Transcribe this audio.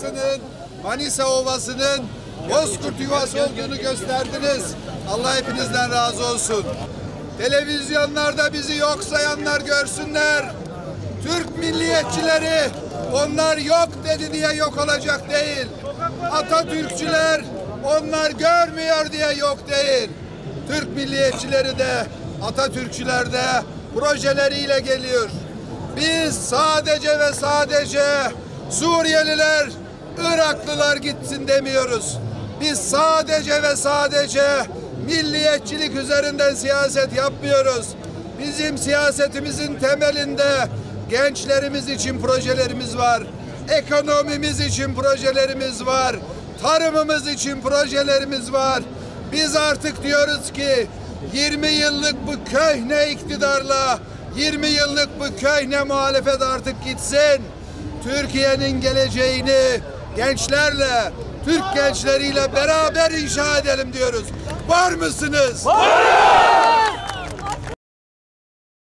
Ovası'nın, Manisa Ovası'nın bozkurt yuvası olduğunu gösterdiniz. Allah hepinizden razı olsun. Televizyonlarda bizi yok sayanlar görsünler. Türk milliyetçileri onlar yok dedi diye yok olacak değil. Atatürkçüler onlar görmüyor diye yok değil. Türk milliyetçileri de Atatürkçüler de projeleriyle geliyor. Biz sadece ve sadece Suriyeliler, Iraklılar gitsin demiyoruz. Biz sadece ve sadece milliyetçilik üzerinden siyaset yapmıyoruz. Bizim siyasetimizin temelinde gençlerimiz için projelerimiz var. Ekonomimiz için projelerimiz var. Tarımımız için projelerimiz var. Biz artık diyoruz ki 20 yıllık bu köhne iktidarla 20 yıllık bu köhne muhalefet artık gitsin. Türkiye'nin geleceğini gençlerle, Türk gençleriyle beraber inşa edelim diyoruz. Var mısınız? Var!